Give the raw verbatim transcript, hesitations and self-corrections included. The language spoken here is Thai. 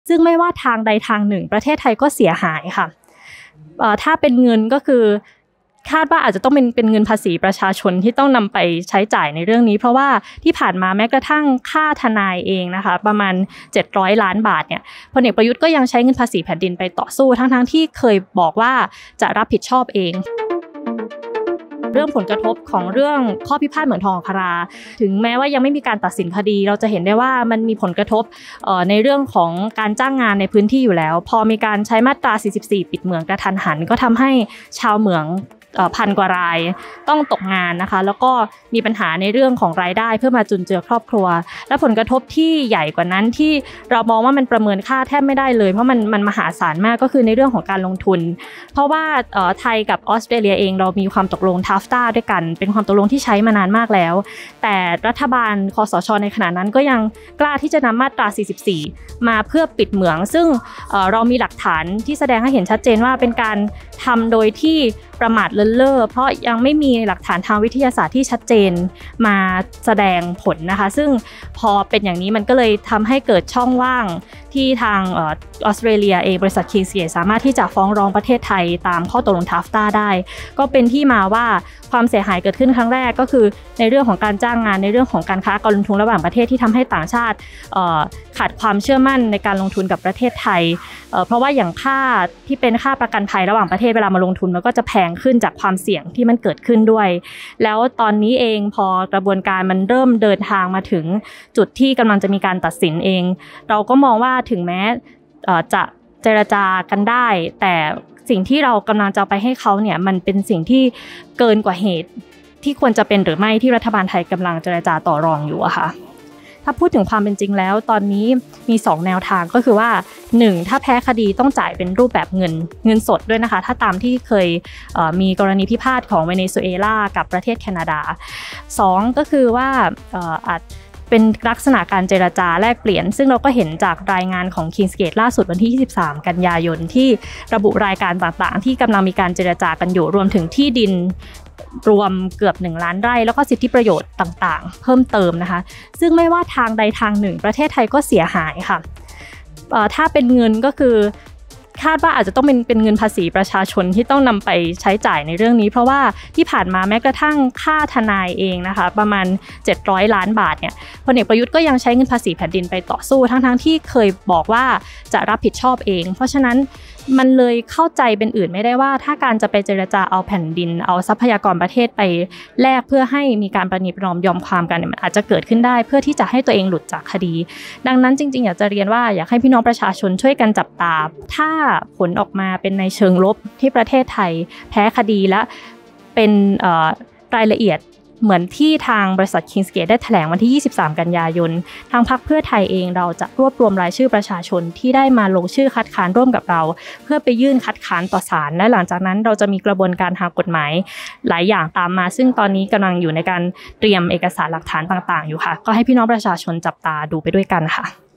ซึ่งไม่ว่าทางใดทางหนึ่งประเทศไทยก็เสียหายค่ะถ้าเป็นเงินก็คือคาดว่าอาจจะต้องเป็นเป็นเงินภาษีประชาชนที่ต้องนำไปใช้จ่ายในเรื่องนี้เพราะว่าที่ผ่านมาแม้กระทั่งค่าทนายเองนะคะประมาณเจ็ดร้อยล้านบาทเนี่ยพลเอกประยุทธ์ก็ยังใช้เงินภาษีแผ่นดินไปต่อสู้ทั้งๆที่เคยบอกว่าจะรับผิดชอบเองเรื่องผลกระทบของเรื่องข้อพิพาทเหมืองทองอัคราถึงแม้ว่ายังไม่มีการตัดสินคดีเราจะเห็นได้ว่ามันมีผลกระทบในเรื่องของการจ้างงานในพื้นที่อยู่แล้วพอมีการใช้มาตราสี่สิบสี่ปิดเหมืองกระทันหันก็ทำให้ชาวเหมืองพันกว่ารายต้องตกงานนะคะแล้วก็มีปัญหาในเรื่องของรายได้เพื่อมาจุนเจือครอบครัวและผลกระทบที่ใหญ่กว่านั้นที่เรามองว่ามันประเมินค่าแทบไม่ได้เลยเพราะมันมันมหาศาลมากก็คือในเรื่องของการลงทุนเพราะว่าไทยกับออสเตรเลียเองเรามีความตกลง ทัฟต้า ด้วยกันเป็นความตกลงที่ใช้มานานมากแล้วแต่รัฐบาลคสช.ในขณะนั้นก็ยังกล้าที่จะนำมาตราสี่สิบสี่มาเพื่อปิดเหมืองซึ่งเรามีหลักฐานที่แสดงให้เห็นชัดเจนว่าเป็นการทำโดยที่ประมาทเลินเล่อเพราะยังไม่มีหลักฐานทางวิทยาศาสตร์ที่ชัดเจนมาแสดงผลนะคะซึ่งพอเป็นอย่างนี้มันก็เลยทำให้เกิดช่องว่างที่ทางออสเตรเลียเองบริษัท Kingsgate สามารถที่จะฟ้องร้องประเทศไทยตามข้อตกลง ทัฟต้า ได้ก็เป็นที่มาว่าความเสียหายเกิดขึ้นครั้งแรกก็คือในเรื่องของการจ้างงานในเรื่องของการค้าการลงทุนระหว่างประเทศที่ทำให้ต่างชาติขาดความเชื่อมั่นในการลงทุนกับประเทศไทยเพราะว่าอย่างค่าที่เป็นค่าประกันภัยระหว่างประเทศเวลามาลงทุนมันก็จะแพงขึ้นจากความเสี่ยงที่มันเกิดขึ้นด้วยแล้วตอนนี้เองพอกระบวนการมันเริ่มเดินทางมาถึงจุดที่กำลังจะมีการตัดสินเองเราก็มองว่าถึงแม้จะเจรจากันได้แต่สิ่งที่เรากำลังจะไปให้เขาเนี่ยมันเป็นสิ่งที่เกินกว่าเหตุที่ควรจะเป็นหรือไม่ที่รัฐบาลไทยกำลังเจรจาต่อรองอยู่อะค่ะถ้าพูดถึงความเป็นจริงแล้วตอนนี้มีสองแนวทางก็คือว่าหนึ่งถ้าแพ้คดีต้องจ่ายเป็นรูปแบบเงินเงินสดด้วยนะคะถ้าตามที่เคยเอ่อมีกรณีพิพาทของเวเนซุเอลากับประเทศแคนาดาสองก็คือว่าเอ่ออาจเป็นลักษณะการเจรจาแลกเปลี่ยนซึ่งเราก็เห็นจากรายงานของ Kingsgate ล่าสุดวันที่ยี่สิบสามกันยายนที่ระบุรายการต่างๆที่กำลังมีการเจรจากันอยู่รวมถึงที่ดินรวมเกือบหนึ่งล้านไร่แล้วก็สิทธิประโยชน์ต่างๆเพิ่มเติมนะคะซึ่งไม่ว่าทางใดทางหนึ่งประเทศไทยก็เสียหายค่ะถ้าเป็นเงินก็คือคาดว่าอาจจะต้องเป็นเป็นเงินภาษีประชาชนที่ต้องนำไปใช้จ่ายในเรื่องนี้เพราะว่าที่ผ่านมาแม้กระทั่งค่าทนายเองนะคะประมาณเจ็ดร้อยล้านบาทเนี่ยพลเอกประยุทธ์ก็ยังใช้เงินภาษีแผ่นดินไปต่อสู้ทั้งๆที่เคยบอกว่าจะรับผิดชอบเองเพราะฉะนั้นมันเลยเข้าใจเป็นอื่นไม่ได้ว่าถ้าการจะไปเจรจาเอาแผ่นดินเอาทรัพยากรประเทศไปแลกเพื่อให้มีการประนีประนอมยอมความกันมันอาจจะเกิดขึ้นได้เพื่อที่จะให้ตัวเองหลุดจากคดีดังนั้นจริงๆอยากจะเรียนว่าอยากให้พี่น้องประชาชนช่วยกันจับตาถ้าผลออกมาเป็นในเชิงลบที่ประเทศไทยแพ้คดีและเป็นรายละเอียดเหมือนที่ทางบริษัท Kingsgate ได้แถลงวันที่ยี่สิบสามกันยายนทางพรรคเพื่อไทยเองเราจะรวบรวมรายชื่อประชาชนที่ได้มาลงชื่อคัดค้านร่วมกับเราเพื่อไปยื่นคัดค้านต่อศาลและหลังจากนั้นเราจะมีกระบวนการทางกฎหมายหลายอย่างตามมาซึ่งตอนนี้กำลังอยู่ในการเตรียมเอกสารหลักฐานต่างๆอยู่ค่ะก็ให้พี่น้องประชาชนจับตาดูไปด้วยกันค่ะ